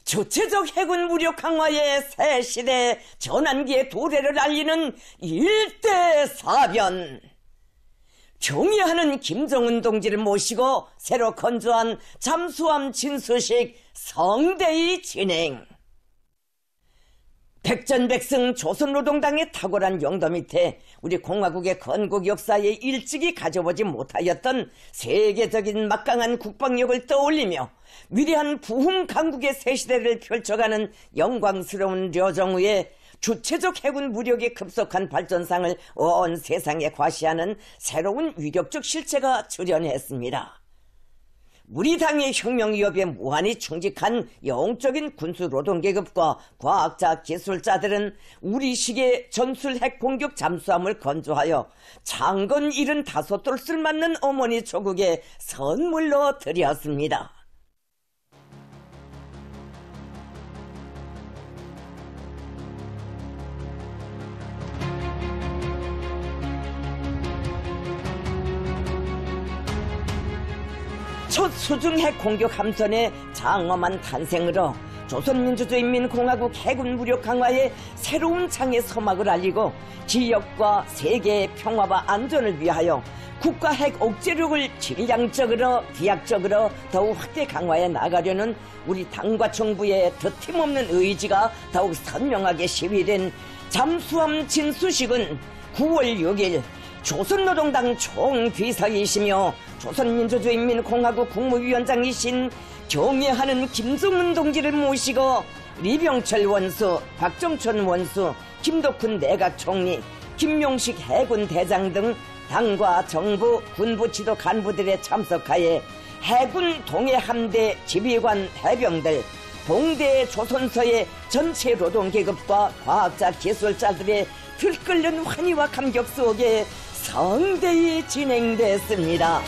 주체적 해군 무력 강화의 새 시대 전환기의 도래를 알리는 일대사변. 경의하는 김정은 동지를 모시고 새로 건조한 잠수함 진수식 성대히 진행. 백전백승 조선노동당의 탁월한 영도 밑에 우리 공화국의 건국 역사에 일찍이 가져보지 못하였던 세계적인 막강한 국방력을 떠올리며 위대한 부흥 강국의 새 시대를 펼쳐가는 영광스러운 려정우의 주체적 해군 무력의 급속한 발전상을 온 세상에 과시하는 새로운 위력적 실체가 출현했습니다. 우리 당의 혁명 위협에 무한히 충직한 영적인 군수노동계급과 과학자 기술자들은 우리식의 전술 핵공격 잠수함을 건조하여 장건 75돌 맞는 어머니 조국에 선물로 드렸습니다. 첫 수중핵 공격 함선의 장엄한 탄생으로 조선민주주의인민공화국 해군 무력 강화의 새로운 창의 서막을 알리고 지역과 세계의 평화와 안전을 위하여 국가 핵 억제력을 질량적으로 기약적으로 더욱 확대 강화해 나가려는 우리 당과 정부의 더팀없는 의지가 더욱 선명하게 시위된 잠수함 진수식은 9월 6일 조선노동당 총비서이시며 조선민주주의인민공화국 국무위원장이신 경애하는 김정은 동지를 모시고 리병철 원수, 박정천 원수, 김덕훈 내각총리, 김용식 해군 대장 등 당과 정부, 군부 지도 간부들의 참석하에 해군 동해함대 지휘관 해병들, 동대 조선서의 전체 노동계급과 과학자 기술자들의 들끓는 환희와 감격 속에 성대히 진행됐습니다.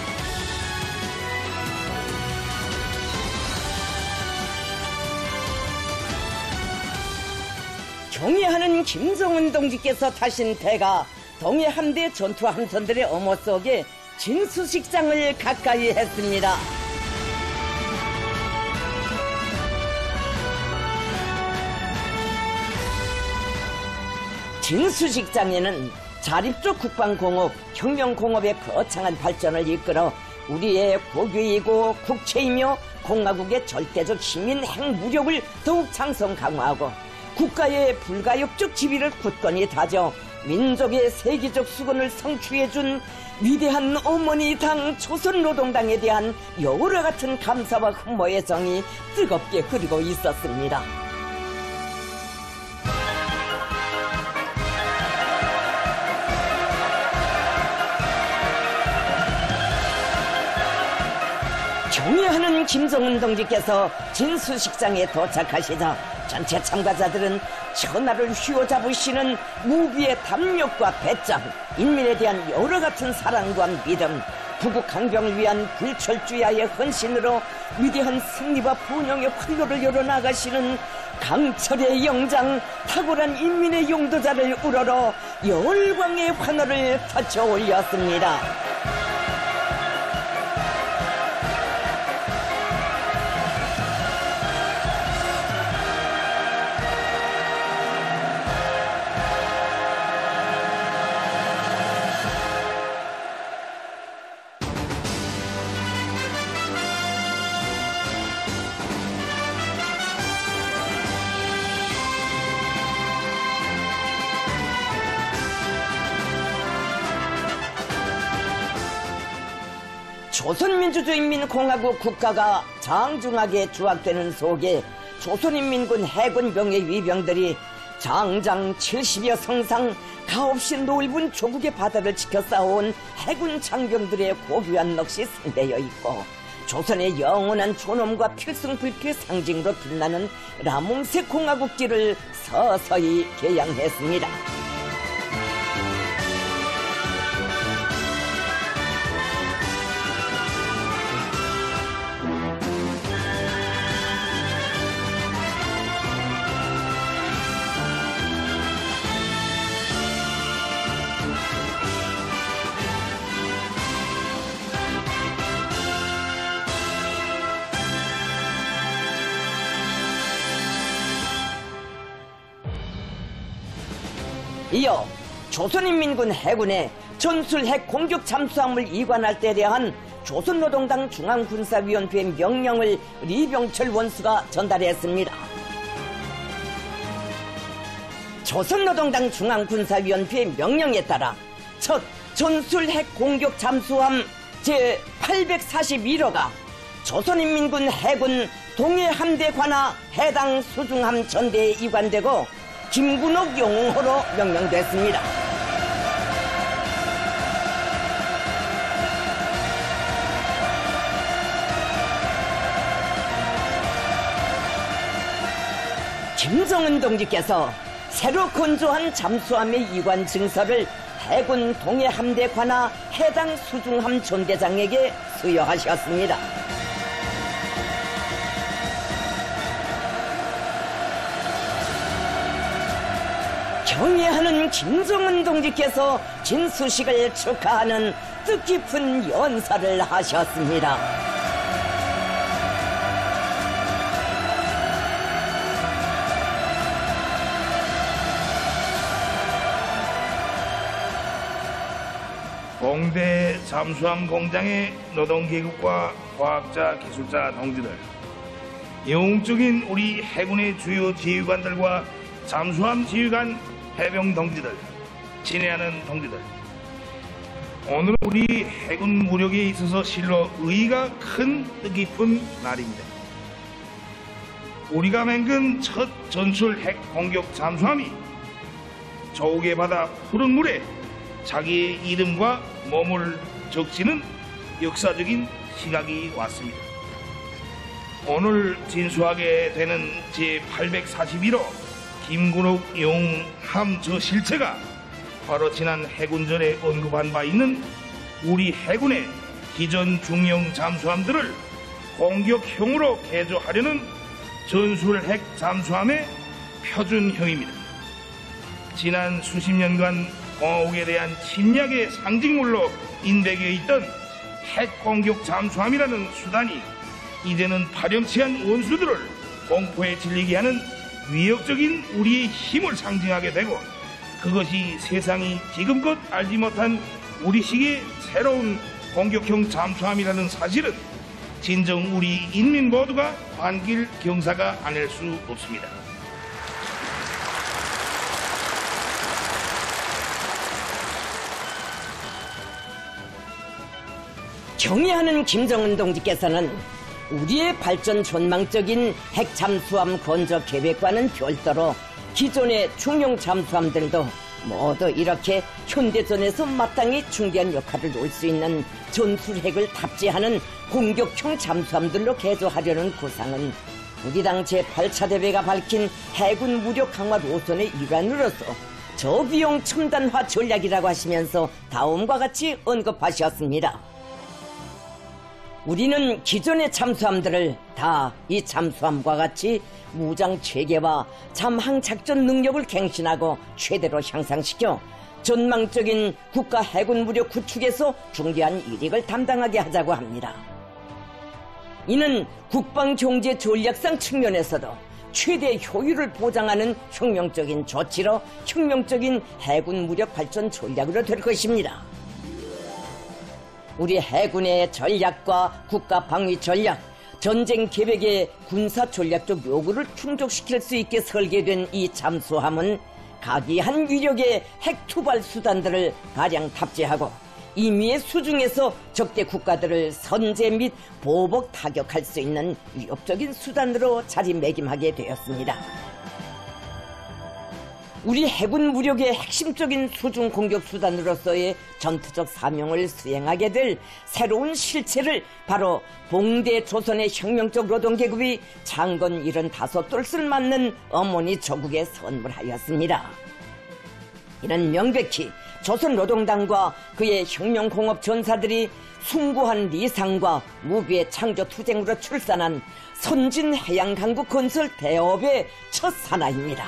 경의하는 김정은 동지께서 타신 배가 동해함대 전투함선들의 어머 속에 진수식장을 가까이 했습니다. 진수식장에는 자립적 국방공업, 혁명공업의 거창한 발전을 이끌어 우리의 국위이고 국채이며 공화국의 절대적 시민 핵무력을 더욱 장성 강화하고 국가의 불가역적 지위를 굳건히 다져 민족의 세계적 수건을 성취해준 위대한 어머니 당 조선노동당에 대한 여우와 같은 감사와 흠모의 정이 뜨겁게 흐르고 있었습니다. 경의하는 김정은 동지께서 진수식장에 도착하시자 전체 참가자들은 천하를 휘어잡으시는 무기의 담력과 배짱, 인민에 대한 여러 같은 사랑과 믿음, 부국 강병을 위한 불철주야의 헌신으로 위대한 승리와 번영의 활로를 열어나가시는 강철의 영장, 탁월한 인민의 용도자를 우러러 열광의 환호를 터쳐 올렸습니다. 조선민주주의인민공화국 국가가 장중하게 주악되는 속에 조선인민군 해군병의 위병들이 장장 70여 성상 가없이 넓은 조국의 바다를 지켜 싸워온 해군 장병들의 고귀한 넋이 상대여 있고 조선의 영원한 존엄과 필승불피의 상징으로 빛나는 라몽색 공화국기를 서서히 개양했습니다. 이어 조선인민군 해군의 전술 핵 공격 잠수함을 이관할 때 대한 조선노동당 중앙군사위원회 명령을 리병철 원수가 전달했습니다. 조선노동당 중앙군사위원회 명령에 따라 첫 전술 핵 공격 잠수함 제841호가 조선인민군 해군 동해함대 관하 해당 수중함 전대에 이관되고 김군옥 영웅호로 명명됐습니다. 김정은 동지께서 새로 건조한 잠수함의 이관 증서를 해군 동해함대 관하 해당 수중함 존대장에게 수여하셨습니다. 경애하는 김정은 동지께서 진수식을 축하하는 뜻깊은 연사를 하셨습니다. 공대 잠수함 공장의 노동계급과 과학자, 기술자 동지들, 영웅적인 우리 해군의 주요 지휘관들과 잠수함 지휘관 해병 동지들, 친애하는 동지들, 오늘은 우리 해군 무력에 있어서 실로 의의가 큰 뜻깊은 날입니다. 우리가 맹근 첫 전술 핵 공격 잠수함이 조국의 바다 푸른 물에 자기의 이름과 몸을 적시는 역사적인 시각이 왔습니다. 오늘 진수하게 되는 제841호 김군옥 영웅함 저 실체가 바로 지난 해군전에 언급한 바 있는 우리 해군의 기존 중형 잠수함들을 공격형으로 개조하려는 전술 핵 잠수함의 표준형입니다. 지난 수십 년간 공화국에 대한 침략의 상징물로 인백해 있던 핵 공격 잠수함이라는 수단이 이제는 파렴치한 원수들을 공포에 질리게 하는 위협적인 우리의 힘을 상징하게 되고, 그것이 세상이 지금껏 알지 못한 우리식의 새로운 공격형 잠수함이라는 사실은 진정 우리 인민 모두가 반길 경사가 아닐 수 없습니다. 경애하는 김정은 동지께서는 우리의 발전 전망적인 핵 잠수함 건조 계획과는 별도로 기존의 중형 잠수함들도 모두 이렇게 현대전에서 마땅히 중대한 역할을 놓을 수 있는 전술핵을 탑재하는 공격형 잠수함들로 개조하려는 구상은 우리 당 제8차 대회가 밝힌 해군 무력 강화 노선의 일환으로서 저비용 첨단화 전략이라고 하시면서 다음과 같이 언급하셨습니다. 우리는 기존의 잠수함들을 다 이 잠수함과 같이 무장 체계와 잠항 작전 능력을 갱신하고 최대로 향상시켜 전망적인 국가 해군 무력 구축에서 중대한 이익을 담당하게 하자고 합니다. 이는 국방 경제 전략상 측면에서도 최대 효율을 보장하는 혁명적인 조치로 혁명적인 해군 무력 발전 전략으로 될 것입니다. 우리 해군의 전략과 국가 방위 전략, 전쟁 계획의 군사 전략적 요구를 충족시킬 수 있게 설계된 이 잠수함은 각이한 위력의 핵 투발 수단들을 다량 탑재하고 임의의 수중에서 적대 국가들을 선제 및 보복 타격할 수 있는 위협적인 수단으로 자리매김하게 되었습니다. 우리 해군 무력의 핵심적인 수중 공격 수단으로서의 전투적 사명을 수행하게 될 새로운 실체를 바로 봉대 조선의 혁명적 노동계급이 창건 75돌을 맞는 어머니 조국에 선물하였습니다. 이는 명백히 조선노동당과 그의 혁명공업 전사들이 숭고한 리상과 무비의 창조투쟁으로 출산한 선진 해양강국 건설 대업의 첫 산하입니다.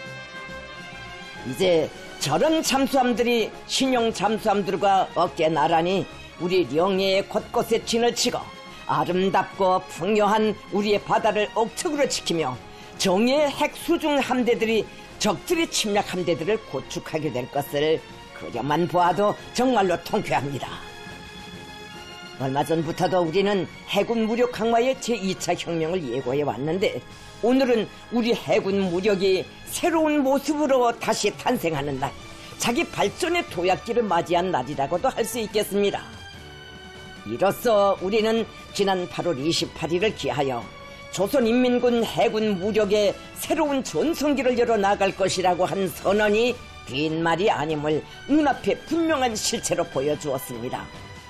이제 저런 잠수함들이 신형 잠수함들과 어깨 나란히 우리 영해의 곳곳에 진을 치고 아름답고 풍요한 우리의 바다를 억측으로 지키며 정의의 핵수중 함대들이 적들이 침략 함대들을 고축하게 될 것을 그려만 보아도 정말로 통쾌합니다. 얼마 전부터도 우리는 해군 무력 강화의 제2차 혁명을 예고해 왔는데 오늘은 우리 해군 무력이 새로운 모습으로 다시 탄생하는 날, 자기 발전의 도약기를 맞이한 날이라고도 할 수 있겠습니다. 이로써 우리는 지난 8월 28일을 기하여 조선인민군 해군 무력의 새로운 전성기를 열어 나갈 것이라고 한 선언이 빈말이 아님을 눈앞에 분명한 실체로 보여주었습니다.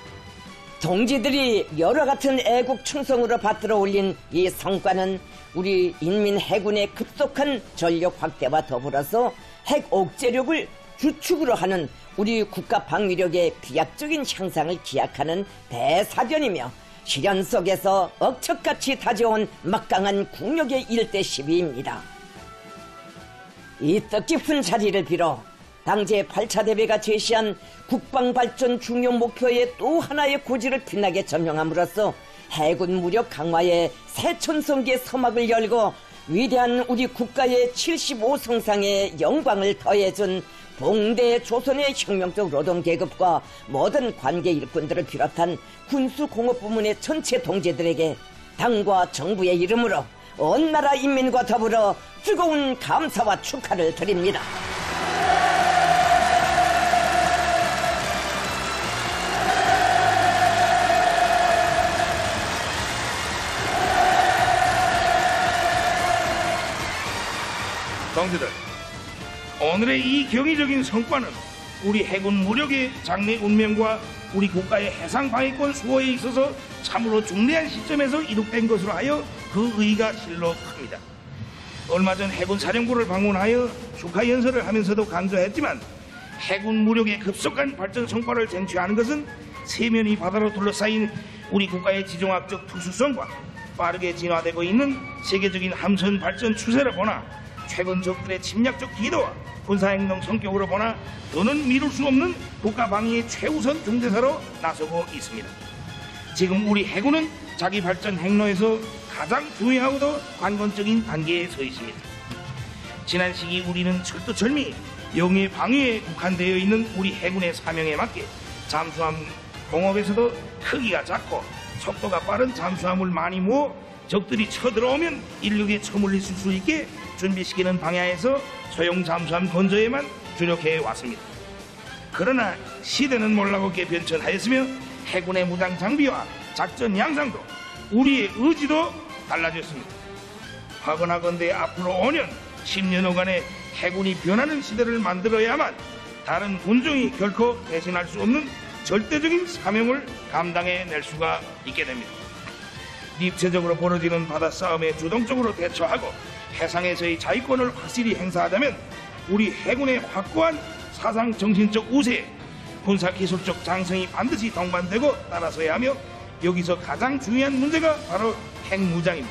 동지들이 여러 같은 애국 충성으로 받들어 올린 이 성과는 우리 인민 해군의 급속한 전력 확대와 더불어서 핵 억제력을 주축으로 하는 우리 국가 방위력의 비약적인 향상을 기약하는 대사변이며 실현 속에서 억척같이 다져온 막강한 국력의 일대 시비입니다. 이 뜻깊은 자리를 빌어 당제 8차 대회가 제시한 국방발전 중요 목표의 또 하나의 고지를 빛나게 점령함으로써 해군 무력 강화의 새 전성기의 서막을 열고 위대한 우리 국가의 75성상의 영광을 더해준 봉대 조선의 혁명적 노동계급과 모든 관계 일꾼들을 비롯한 군수공업부문의 전체 동지들에게 당과 정부의 이름으로 온 나라 인민과 더불어 뜨거운 감사와 축하를 드립니다. 동지들, 오늘의 이 경이적인 성과는 우리 해군 무력의 장래 운명과 우리 국가의 해상 방위권 수호에 있어서 참으로 중대한 시점에서 이룩된 것으로 하여 그 의의가 실로 큽니다. 얼마 전 해군 사령부를 방문하여 축하 연설을 하면서도 강조했지만 해군 무력의 급속한 발전 성과를 쟁취하는 것은 세면이 바다로 둘러싸인 우리 국가의 지정학적 특수성과 빠르게 진화되고 있는 세계적인 함선 발전 추세를 보나 최근 적들의 침략적 기도와 군사행동 성격으로 보나 더는 미룰 수 없는 국가 방위의 최우선 중대사로 나서고 있습니다. 지금 우리 해군은 자기 발전 행로에서 가장 중요하고도 관건적인 단계에 서 있습니다. 지난 시기 우리는 철두철미 영해 방위에 국한되어 있는 우리 해군의 사명에 맞게 잠수함 공업에서도 크기가 작고 속도가 빠른 잠수함을 많이 모아 적들이 쳐들어오면 인력에 처물릴 수 있게 준비시키는 방향에서 소형 잠수함 건조에만 주력해 왔습니다. 그러나 시대는 몰라보게 변천하였으며 해군의 무장 장비와 작전 양상도 우리의 의지도 달라졌습니다. 하거나건대 앞으로 5년, 10년여간의 해군이 변하는 시대를 만들어야만 다른 군종이 결코 대신할 수 없는 절대적인 사명을 감당해낼 수가 있게 됩니다. 입체적으로 벌어지는 바다 싸움에 주동적으로 대처하고 해상에서의 자위권을 확실히 행사하자면 우리 해군의 확고한 사상 정신적 우세에 군사기술적 장성이 반드시 동반되고 따라서야 하며 여기서 가장 중요한 문제가 바로 핵무장입니다.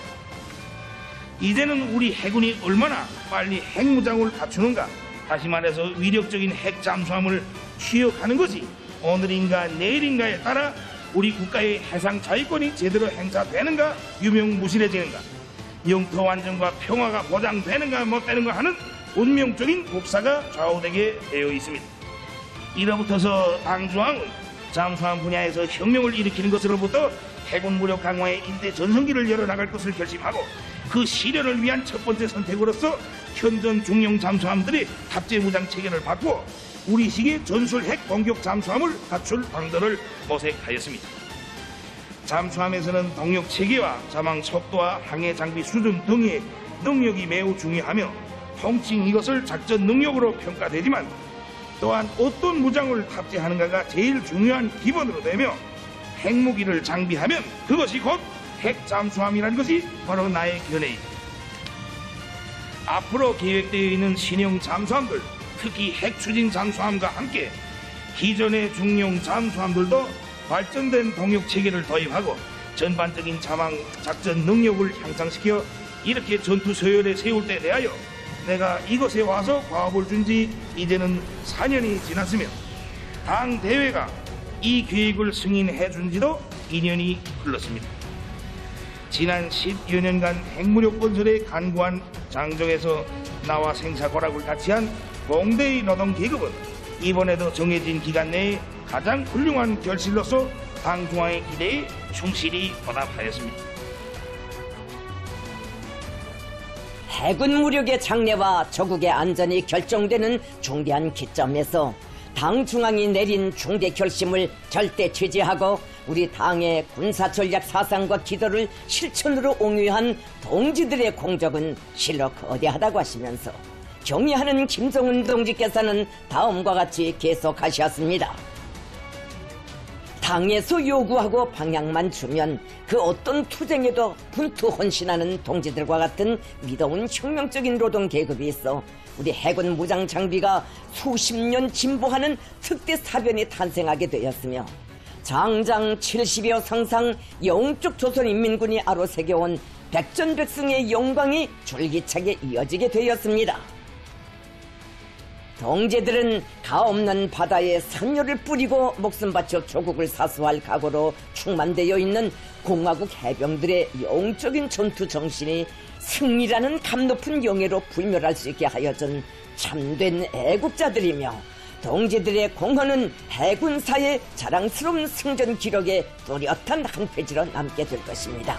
이제는 우리 해군이 얼마나 빨리 핵무장을 갖추는가, 다시 말해서 위력적인 핵잠수함을 취역하는 것이 오늘인가 내일인가에 따라 우리 국가의 해상 자위권이 제대로 행사되는가 유명무실해지는가, 영토 완전과 평화가 보장되는가 못 되는가 하는 운명적인 국사가 좌우되게 되어 있습니다. 이로부터서 당중앙은 잠수함 분야에서 혁명을 일으키는 것으로부터 해군 무력 강화의 일대 전성기를 열어나갈 것을 결심하고 그 실현을 위한 첫 번째 선택으로서 현존 중형 잠수함들의 탑재 무장 체계를 바꾸어 우리식의 전술 핵 공격 잠수함을 갖출 방도를 모색하였습니다. 잠수함에서는 동력 체계와 자망 속도와 항해 장비 수준 등의 능력이 매우 중요하며 통칭 이것을 작전 능력으로 평가되지만 또한 어떤 무장을 탑재하는가가 제일 중요한 기본으로 되며 핵무기를 장비하면 그것이 곧 핵잠수함이라는 것이 바로 나의 견해입니다. 앞으로 계획되어 있는 신형 잠수함들, 특히 핵추진 잠수함과 함께 기존의 중형 잠수함들도 발전된 동력 체계를 도입하고 전반적인 자망 작전 능력을 향상시켜 이렇게 전투 서열에 세울 때 대하여 내가 이곳에 와서 과업을 준 지 이제는 4년이 지났으며 당 대회가 이 계획을 승인해 준 지도 2년이 흘렀습니다. 지난 10여 년간 핵무력 건설에 간구한 장정에서 나와 생사 고락을 같이 한 공대의 노동 계급은 이번에도 정해진 기간 내에 가장 훌륭한 결실로서 당 중앙의 기대에 충실히 보답하였습니다. 해군 무력의 장래와 조국의 안전이 결정되는 중대한 기점에서 당 중앙이 내린 중대 결심을 절대 지지하고 우리 당의 군사전략 사상과 기도를 실천으로 옹유한 동지들의 공적은 실로 거대하다고 하시면서 경의하는 김정은 동지께서는 다음과 같이 계속하셨습니다. 당에서 요구하고 방향만 주면 그 어떤 투쟁에도 분투 헌신하는 동지들과 같은 믿어온 혁명적인 노동 계급이 있어 우리 해군 무장 장비가 수십 년 진보하는 특대 사변이 탄생하게 되었으며 장장 70여 상상 영적 조선인민군이 아로새겨온 백전백승의 영광이 줄기차게 이어지게 되었습니다. 동지들은 가없는 바다에 선열을 뿌리고 목숨 바쳐 조국을 사수할 각오로 충만되어 있는 공화국 해병들의 영적인 전투 정신이 승리라는 감높은 영예로 불멸할 수 있게 하여준 참된 애국자들이며 동지들의 공헌은 해군사의 자랑스러운 승전 기록에 뚜렷한 한 페이지로 남게 될 것입니다.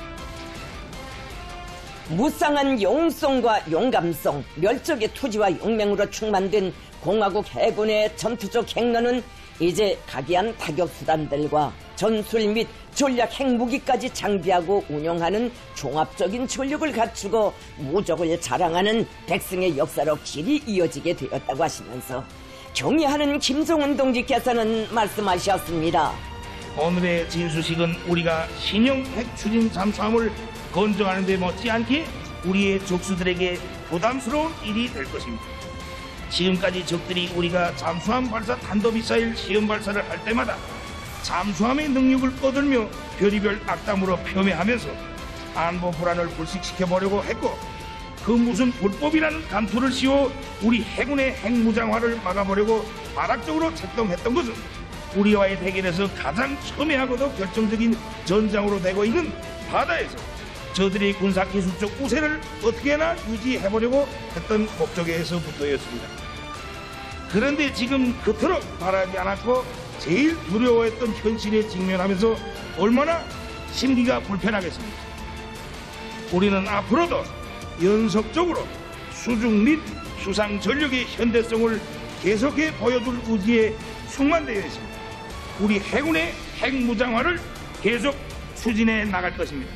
무쌍한 영웅성과 용감성, 멸족의 투지와 용맹으로 충만된 공화국 해군의 전투적 행로는 이제 각이한 타격수단들과 전술 및 전략 핵무기까지 장비하고 운영하는 종합적인 전력을 갖추고 무적을 자랑하는 백승의 역사로 길이 이어지게 되었다고 하시면서 경의하는 김정은 동지께서는 말씀하셨습니다. 오늘의 진수식은 우리가 신형 핵추진 잠수함을 건조하는 데 못지않게 우리의 적수들에게 부담스러운 일이 될 것입니다. 지금까지 적들이 우리가 잠수함 발사 탄도미사일 시험 발사를 할 때마다 잠수함의 능력을 꺼들며 별의별 악담으로 폄훼하면서 안보 불안을 불식시켜보려고 했고 그 무슨 불법이라는 감투를 씌워 우리 해군의 핵무장화를 막아보려고 발악적으로 책동했던 것은 우리와의 대결에서 가장 첨예하고도 결정적인 전장으로 되고 있는 바다에서 저들의 군사기술적 우세를 어떻게나 유지해보려고 했던 목적에서부터였습니다. 그런데 지금 그토록 바라지 않았고 제일 두려워했던 현실에 직면하면서 얼마나 심기가 불편하겠습니까? 우리는 앞으로도 연속적으로 수중 및 수상 전력의 현대성을 계속해 보여줄 의지에 충만되어 있습니다. 우리 해군의 핵무장화를 계속 추진해 나갈 것입니다.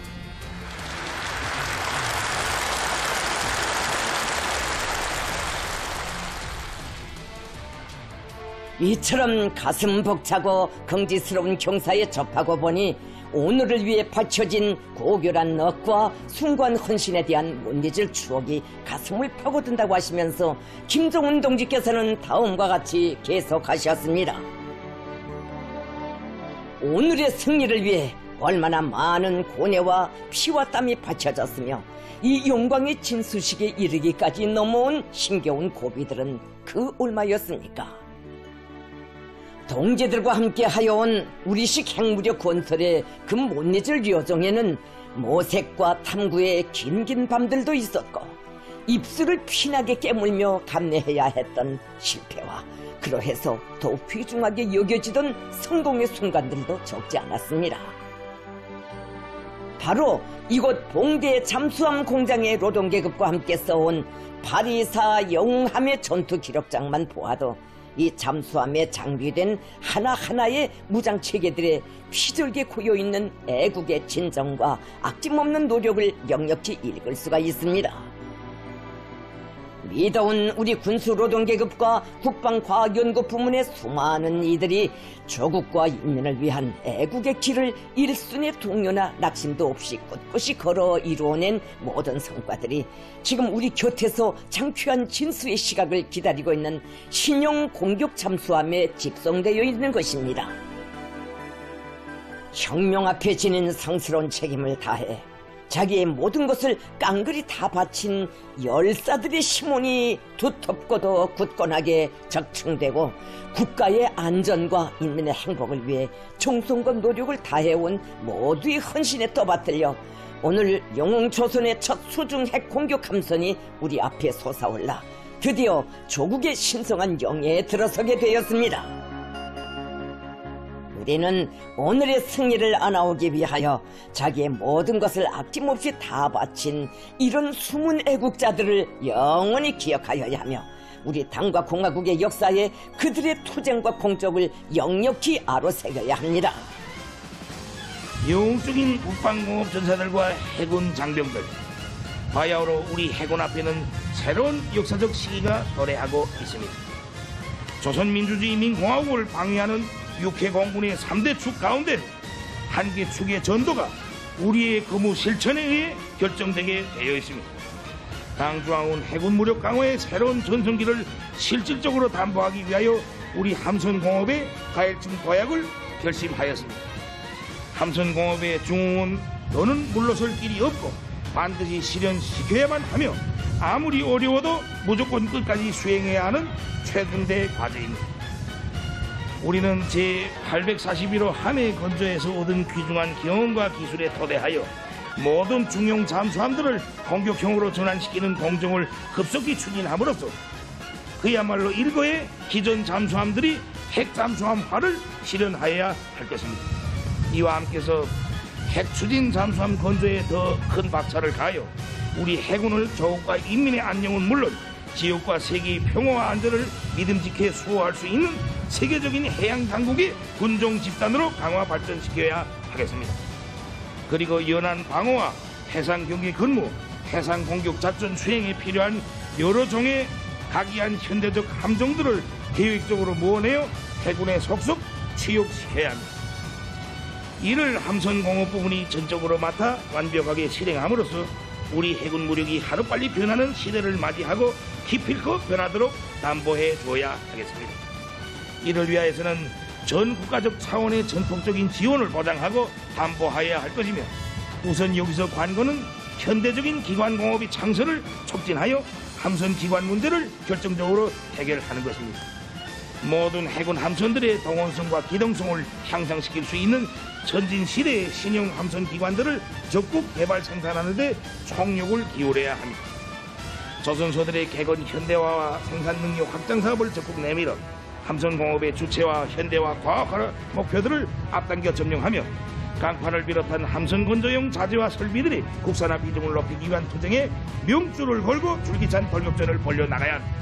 이처럼 가슴 벅차고 긍지스러운 경사에 접하고 보니 오늘을 위해 바쳐진 고결한 억과 숭고한 헌신에 대한 못 잊을 추억이 가슴을 파고든다고 하시면서 김정은 동지께서는 다음과 같이 계속하셨습니다. 오늘의 승리를 위해 얼마나 많은 고뇌와 피와 땀이 바쳐졌으며 이 영광의 진수식에 이르기까지 넘어온 힘겨운 고비들은 그 얼마였습니까? 동지들과 함께 하여온 우리식 핵무력 건설의 그 못 잊을 여정에는 모색과 탐구의 긴긴 밤들도 있었고 입술을 피나게 깨물며 감내해야 했던 실패와 그러해서 더욱 귀중하게 여겨지던 성공의 순간들도 적지 않았습니다. 바로 이곳 봉대 잠수함 공장의 노동계급과 함께 써온 바리사 영웅함의 전투 기록장만 보아도 이 잠수함에 장비된 하나하나의 무장체계들의 피절게 고여있는 애국의 진정과 아낌없는 노력을 역력히 읽을 수가 있습니다. 믿어온 우리 군수노동계급과 국방과학연구 부문의 수많은 이들이 조국과 인민을 위한 애국의 길을 일순의 동요나 낙심도 없이 꿋꿋이 걸어 이루어낸 모든 성과들이 지금 우리 곁에서 장쾌한 진수의 시각을 기다리고 있는 신형 공격 잠수함에 집성되어 있는 것입니다. 혁명 앞에 지닌 성스러운 책임을 다해 자기의 모든 것을 깡그리 다 바친 열사들의 심원이 두텁고도 굳건하게 적층되고 국가의 안전과 인민의 행복을 위해 정성과 노력을 다해온 모두의 헌신에 떠받들려 오늘 영웅조선의 첫 수중 핵 공격 함선이 우리 앞에 솟아올라 드디어 조국의 신성한 영예에 들어서게 되었습니다. 우리는 오늘의 승리를 안아오기 위하여 자기의 모든 것을 아낌없이 다 바친 이런 숨은 애국자들을 영원히 기억하여야 하며 우리 당과 공화국의 역사에 그들의 투쟁과 공적을 역력히 아로새겨야 합니다. 영웅적인 국방공업 전사들과 해군 장병들, 바야흐로 우리 해군 앞에는 새로운 역사적 시기가 도래하고 있습니다. 조선민주주의인민공화국을 방해하는 육해공군의 3대 축 가운데 한 개 축의 전도가 우리의 거무 실천에 의해 결정되게 되어 있습니다. 당중앙은 해군 무력 강화의 새로운 전성기를 실질적으로 담보하기 위하여 우리 함선공업의 가열층 도약을 결심하였습니다. 함선공업의 중흥은 더는 물러설 길이 없고 반드시 실현시켜야만 하며 아무리 어려워도 무조건 끝까지 수행해야 하는 최근대 과제입니다. 우리는 제841호 함해 건조에서 얻은 귀중한 경험과 기술에 토대하여 모든 중용 잠수함들을 공격형으로 전환시키는 공정을 급속히 추진함으로써 그야말로 일거에 기존 잠수함들이 핵잠수함화를 실현하여야 할 것입니다. 이와 함께서 핵추진 잠수함 건조에 더 큰 박차를 가하여 우리 해군을 조국과 인민의 안녕은 물론 지역과 세계의 평화와 안전을 믿음직해 수호할 수 있는 세계적인 해양 당국의 군종 집단으로 강화 발전시켜야 하겠습니다. 그리고 연안 방어와 해상 경계 근무, 해상 공격 작전 수행에 필요한 여러 종의 각이한 현대적 함정들을 계획적으로 모아내어 해군에 속속 취역시켜야 합니다. 이를 함선공업 부분이 전적으로 맡아 완벽하게 실행함으로써 우리 해군 무력이 하루빨리 변하는 시대를 맞이하고 기필코 변하도록 담보해 줘야 하겠습니다. 이를 위하여서는 전 국가적 차원의 전폭적인 지원을 보장하고 담보하여야 할 것이며 우선 여기서 관건은 현대적인 기관공업의 창설을 촉진하여 함선 기관 문제를 결정적으로 해결하는 것입니다. 모든 해군 함선들의 동원성과 기동성을 향상시킬 수 있는 전진시대의 신형 함선 기관들을 적극 개발 생산하는 데 총력을 기울여야 합니다. 조선소들의 개건 현대화와 생산 능력 확장 사업을 적극 내밀어 함선공업의 주체와 현대화 과학화 목표들을 앞당겨 점령하며 강판을 비롯한 함선 건조용 자재와 설비들의 국산화 비중을 높이기 위한 투쟁에 명줄을 걸고 줄기찬 돌격전을 벌여나가야 합니다.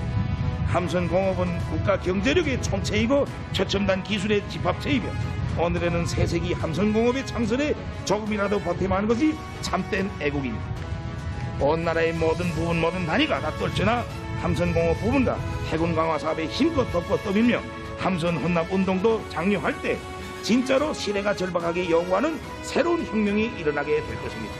함선공업은 국가 경제력의 총체이고 최첨단 기술의 집합체이며 오늘에는 새세기 함선공업의 창설에 조금이라도 보탬하는 것이 참된 애국입니다. 온 나라의 모든 부분 모든 단위가 다 떨쳐나 함선공업 부분과 해군 강화 사업에 힘껏 돕고 떠밀며 함선 혼납 운동도 장려할 때 진짜로 시대가 절박하게 요구하는 새로운 혁명이 일어나게 될 것입니다.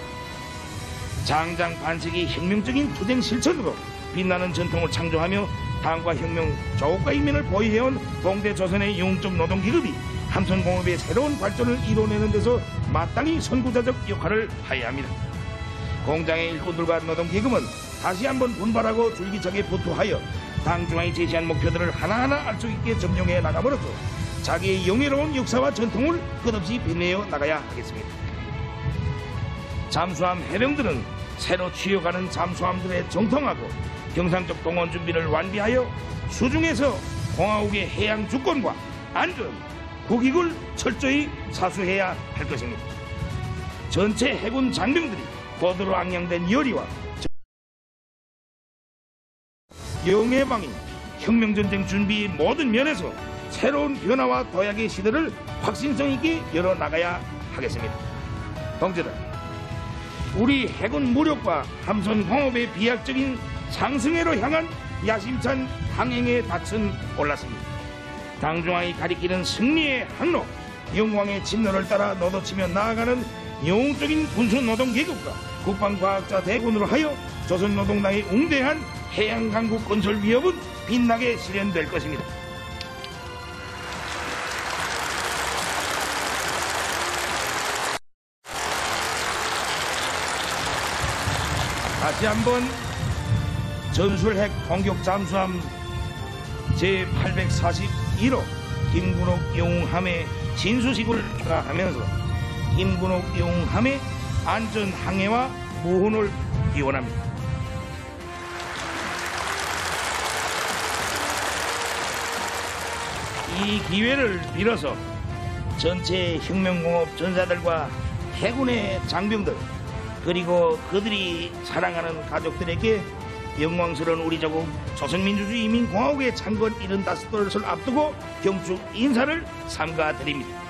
장장 반세기 혁명적인 투쟁 실천으로 빛나는 전통을 창조하며 당과 혁명, 조국과 인민을 보위해온 공대 조선의 영웅적 노동기급이 함선공업의 새로운 발전을 이뤄내는 데서 마땅히 선구자적 역할을 하여야 합니다. 공장의 일꾼들과 노동계급은 다시 한번 분발하고 줄기차게 부투하여 당 중앙이 제시한 목표들을 하나하나 알 수 있게 점령해 나감으로써 자기의 영예로운 역사와 전통을 끝없이 빛내어 나가야 하겠습니다. 잠수함 해병들은 새로 취역하는 잠수함들에 정통하고 경상적 동원 준비를 완비하여 수중에서 공화국의 해양 주권과 안전, 국익을 철저히 사수해야 할 것입니다. 전체 해군 장병들이 고도로 앙양된 열의와 영해방위, 혁명전쟁 준비 모든 면에서 새로운 변화와 도약의 시대를 확신성 있게 열어나가야 하겠습니다. 동지들, 우리 해군 무력과 함선 공업의 비약적인 상승회로 향한 야심찬 항행에 닻은 올랐습니다. 당중앙이 가리키는 승리의 항로, 영광의 진로를 따라 너도치며 나아가는 영웅적인 군수노동계급과 국방과학자 대군으로 하여 조선노동당의 웅대한 해양강국 건설 위협은 빛나게 실현될 것입니다. 다시 한번 전술핵 공격 잠수함 제841호 김군옥 영웅함의 진수식을 축하하면서 김군옥 영웅함의 안전 항해와 보훈을 기원합니다. 이 기회를 빌어서 전체 혁명공업 전사들과 해군의 장병들 그리고 그들이 사랑하는 가족들에게 영광스러운 우리 조국 조선민주주의인민공화국의 창건 75돌을 앞두고 경축 인사를 삼가드립니다.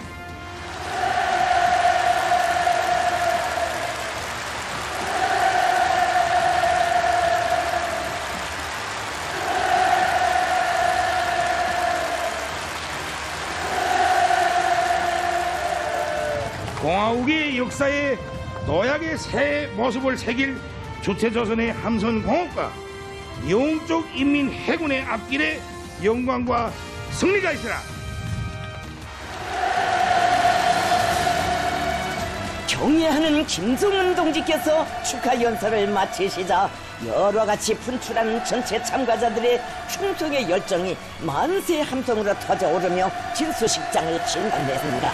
공화국의 역사에 도약의 새 모습을 새길 주체조선의 함선공업과 영적 인민 해군의 앞길에 영광과 승리가 있으라. 경애하는 김정은 동지께서 축하 연설을 마치시자 여러가지 분출하는 전체 참가자들의 충성의 열정이 만세 함성으로 터져오르며 진수식장을 진단했습니다.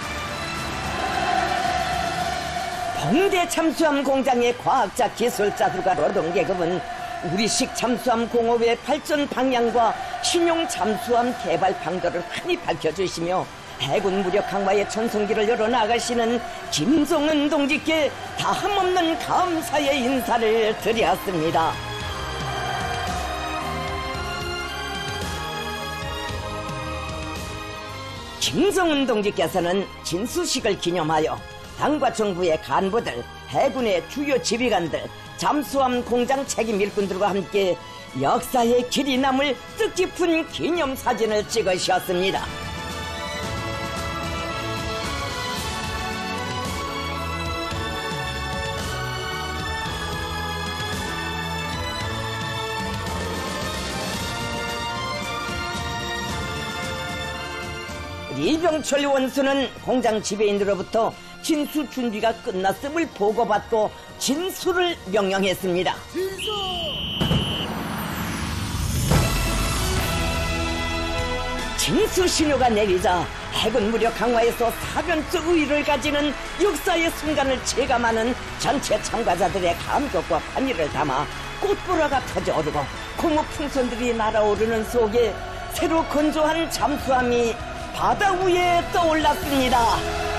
봉대 잠수함 공장의 과학자, 기술자들과 노동계급은 우리식 잠수함 공업의 발전 방향과 신용 잠수함 개발 방도를 환히 밝혀주시며 해군 무력 강화의 전성기를 열어나가시는 김정은 동지께 다함없는 감사의 인사를 드렸습니다. 김정은 동지께서는 진수식을 기념하여 당과 정부의 간부들, 해군의 주요 지휘관들, 잠수함 공장 책임 일꾼들과 함께 역사의 길이 남을 뜻깊은 기념사진을 찍으셨습니다. 이병철 원수는 공장 지배인으로부터 진수 준비가 끝났음을 보고받고 진수를 명령했습니다. 진수! 진수 신호가 내리자 해군 무력 강화에서 사변적 의의를 가지는 역사의 순간을 체감하는 전체 참가자들의 감격과 환희를 담아 꽃보라가 터져오르고 고무 풍선들이 날아오르는 속에 새로 건조한 잠수함이 바다 위에 떠올랐습니다.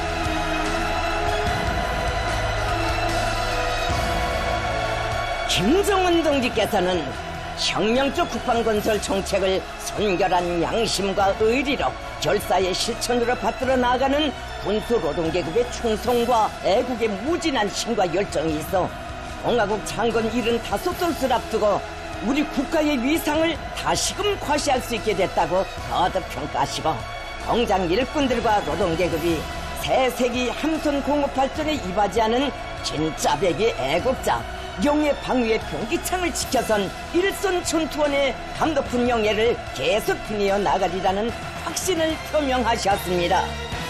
김정은 동지께서는 혁명적 국방건설 정책을 선결한 양심과 의리로 결사의 실천으로 받들어 나가는 군수노동계급의 충성과 애국의 무진한 힘과 열정이 있어 공화국 창건 75돌을 앞두고 우리 국가의 위상을 다시금 과시할 수 있게 됐다고 거듭 평가하시고 공장 일꾼들과 노동계급이 새세기 함선 공업 발전에 이바지하는 진짜배기 애국자, 영예 방위의 병기창을 지켜선 일선 전투원의 감높은 영예를 계속 빛내어 나가리라는 확신을 표명하셨습니다.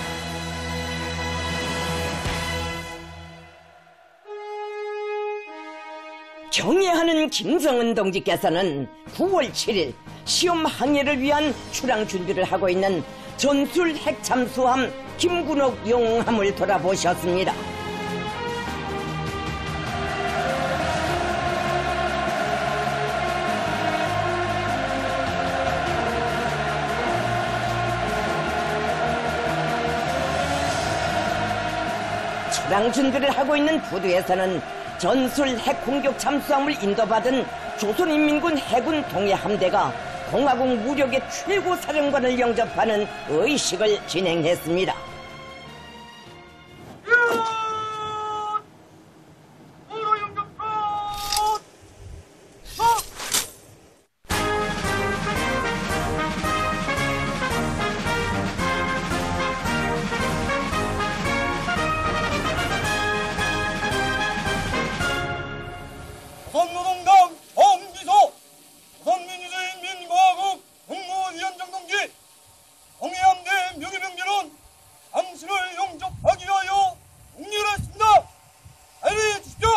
경애하는 김정은 동지께서는 9월 7일 시험 항해를 위한 출항 준비를 하고 있는 전술 핵잠수함 김군옥 영함을 돌아보셨습니다. 출항 준비를 하고 있는 부두에서는 전술 핵공격 잠수함을 인도받은 조선인민군 해군 동해함대가 공화국 무력의 최고 사령관을 영접하는 의식을 진행했습니다. 조선노동당 정비서 조선민주주의인민공화국 국무위원장 동지 동해함대 명예병대는 당신을 영접하기 위하여 독려했습니다. 알려해 주십시오.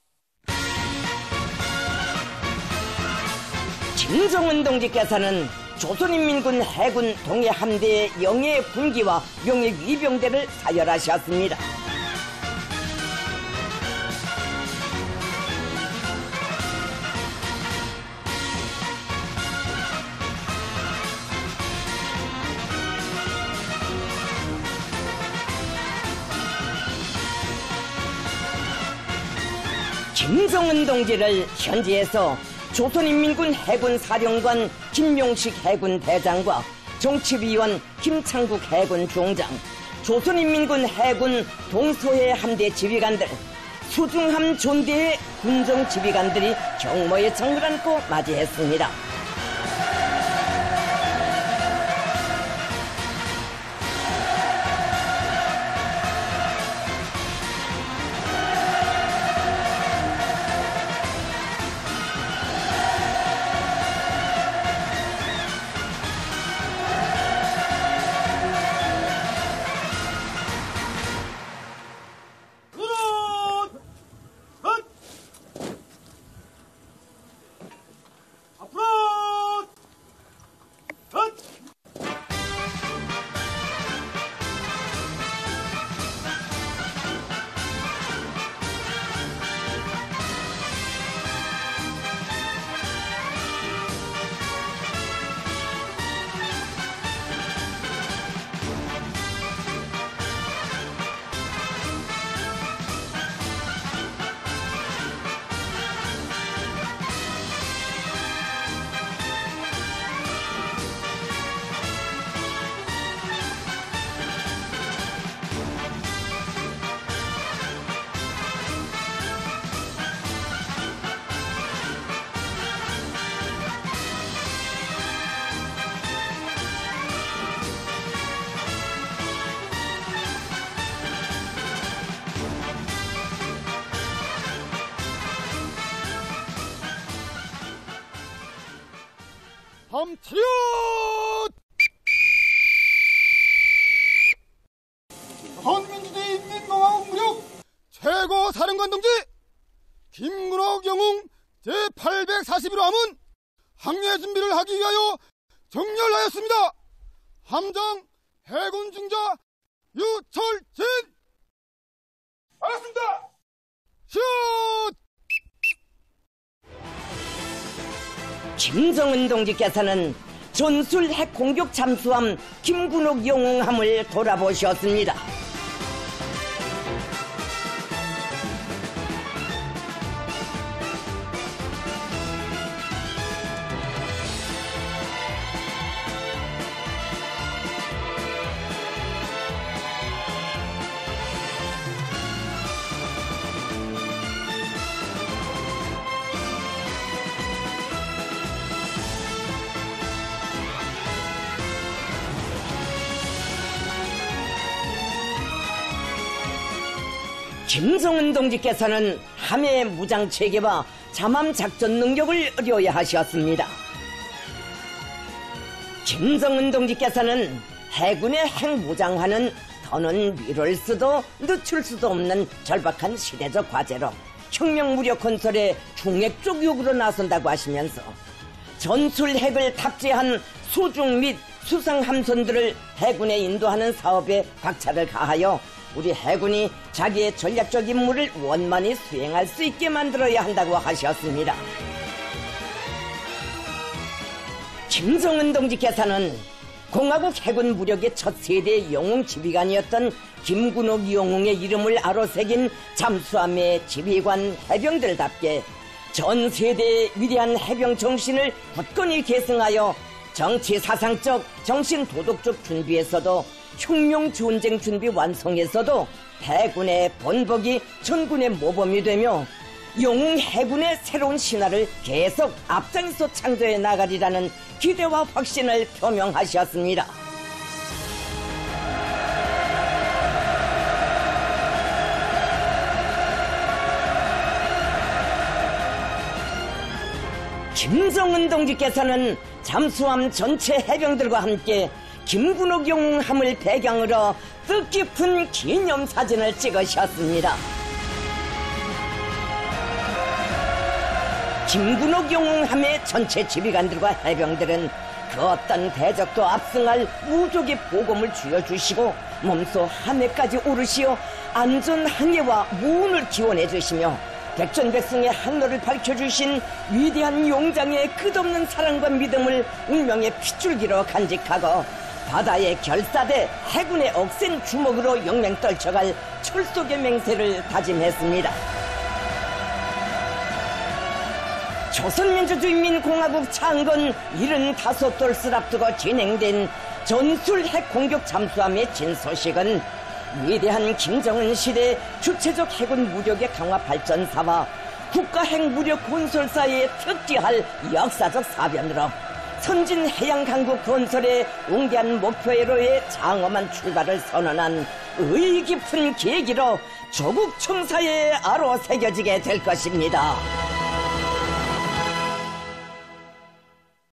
김정은 동지께서는 조선인민군 해군 동해함대의 영해 군기와 영해 위병대를 사열하셨습니다. 김정은 동지를 현지에서 조선인민군 해군 사령관 김용식 해군 대장과 정치위원 김창국 해군 중장, 조선인민군 해군 동서해 함대 지휘관들, 수중함 존대의 군정 지휘관들이 경모의 정을 안고 맞이했습니다. 함치렷! 조선민주주의 인민공화국 무력 최고 사령관 동지 김군옥 영웅 제841호 함은 항해 준비를 하기 위하여 정렬하였습니다. 함장 해군 중자 유철진. 반갑습니다. 슛! 김정은 동지께서는 전술 핵공격 잠수함 김군옥 영웅함을 돌아보셨습니다. 김정은 동지께서는 함의 무장 체계와 잠함 작전 능력을 의뢰하셨습니다. 김정은 동지께서는 해군의 핵무장화는 더는 미룰 수도 늦출 수도 없는 절박한 시대적 과제로 혁명무력 건설의 중핵적 요구로 나선다고 하시면서 전술 핵을 탑재한 수중 및 수상 함선들을 해군에 인도하는 사업에 박차를 가하여 우리 해군이 자기의 전략적 임무를 원만히 수행할 수 있게 만들어야 한다고 하셨습니다. 김정은 동지께서는 공화국 해군 무력의 첫 세대 영웅 지휘관이었던 김군옥 영웅의 이름을 아로새긴 잠수함의 지휘관 해병들답게 전 세대의 위대한 해병 정신을 굳건히 계승하여 정치 사상적, 정신 도덕적 준비에서도 혁명 전쟁 준비 완성에서도 해군의 본보기 전군의 모범이 되며 영웅 해군의 새로운 신화를 계속 앞장서 창조해 나가리라는 기대와 확신을 표명하셨습니다. 김정은 동지께서는 잠수함 전체 해병들과 함께 김군옥 영웅함을 배경으로 뜻깊은 기념사진을 찍으셨습니다. 김군옥 영웅함의 전체 지휘관들과 해병들은 그 어떤 대적도 압승할 무적의 보검을 쥐어주시고 몸소 하늘까지 오르시어 안전항해와 무운을 기원해 주시며 백전백승의 항로를 밝혀주신 위대한 용장의 끝없는 사랑과 믿음을 운명의 핏줄기로 간직하고 바다의 결사대 해군의 억센 주먹으로 영맹 떨쳐갈 철속의 맹세를 다짐했습니다. 조선민주주의인민공화국 창건 75돌을 앞두고 진행된 전술 핵공격 잠수함의 진소식은 위대한 김정은 시대 주체적 해군 무력의 강화 발전사와 국가 핵무력 건설사에 특기할 역사적 사변으로 선진 해양 강국 건설의 웅대한 목표회로의 장엄한 출발을 선언한 의의 깊은 계기로 조국 청사에 아로 새겨지게 될 것입니다.